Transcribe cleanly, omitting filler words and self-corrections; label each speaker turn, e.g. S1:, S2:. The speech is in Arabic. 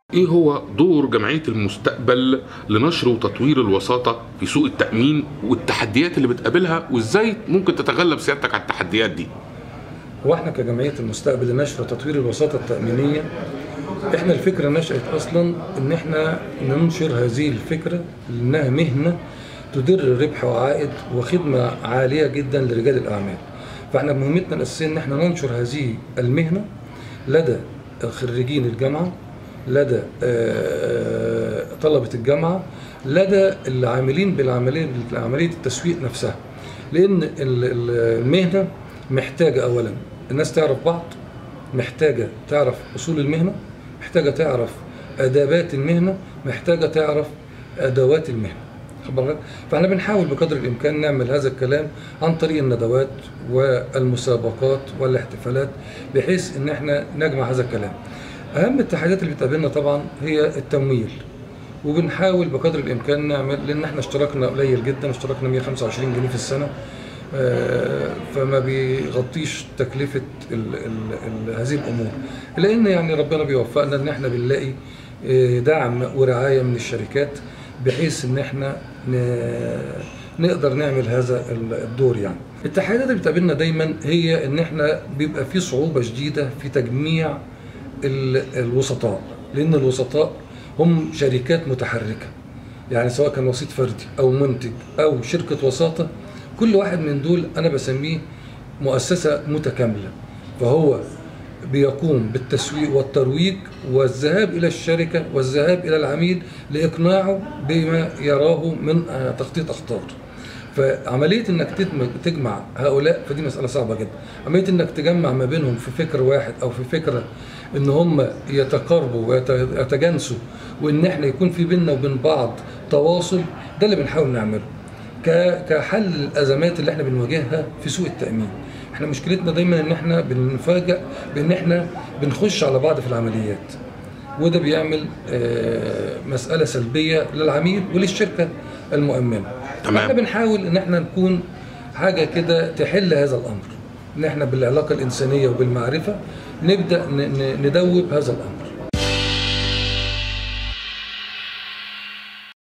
S1: ايه هو دور جمعية المستقبل لنشر وتطوير الوساطة في سوق التأمين والتحديات اللي بتقابلها، وازاي ممكن تتغلب سيادتك على التحديات دي؟
S2: هو احنا كجمعية المستقبل لنشر وتطوير الوساطة التأمينية، احنا الفكرة نشأت اصلا ان احنا ننشر هذه الفكرة لانها مهنة تدر ربح وعائد وخدمة عالية جدا لرجال الاعمال. فاحنا مهمتنا الاساسية ان احنا ننشر هذه المهنة لدى خريجين الجامعة، لدى طلبة الجامعة، لدى العاملين بعملية التسويق نفسها. لأن المهنة محتاجة أولا الناس تعرف بعض، محتاجة تعرف أصول المهنة، محتاجة تعرف آدابات المهنة، محتاجة تعرف أدوات المهنة. فاحنا بنحاول بقدر الإمكان نعمل هذا الكلام عن طريق الندوات والمسابقات والاحتفالات، بحيث إن احنا نجمع هذا الكلام. أهم التحديات اللي بتقابلنا طبعا هي التمويل، وبنحاول بقدر الإمكان نعمل، لأن احنا اشتراكنا قليل جدا، اشتراكنا 125 جنيه في السنة، فما بيغطيش تكلفة هذه الأمور. لأن يعني ربنا بيوفقنا إن احنا بنلاقي دعم ورعاية من الشركات، بحيث إن احنا نقدر نعمل هذا الدور. يعني التحديات اللي بتقابلنا دايما هي إن احنا بيبقى في صعوبة شديدة في تجميع الوسطاء، لأن الوسطاء هم شركات متحركة، يعني سواء كان وسيط فردي أو منتج أو شركة وساطة، كل واحد من دول أنا بسميه مؤسسة متكاملة، فهو بيقوم بالتسويق والترويج والذهاب إلى الشركة والذهاب إلى العميل لإقناعه بما يراه من تخطيط أخطار. فعملية انك تجمع هؤلاء فدي مسألة صعبة جدا. عملية انك تجمع ما بينهم في فكر واحد او في فكرة ان هم يتقاربوا ويتجانسوا، وان احنا يكون في بيننا وبين بعض تواصل، ده اللي بنحاول نعمله كحل الازمات اللي احنا بنواجهها في سوق التأمين. احنا مشكلتنا دايما ان احنا بنفاجئ بان احنا بنخش على بعض في العمليات، وده بيعمل مسألة سلبية للعميل وللشركة المؤمنة. احنا بنحاول ان احنا نكون حاجة كده تحل هذا الامر، ان احنا بالعلاقة الانسانية وبالمعرفة نبدأ ندوب هذا الامر.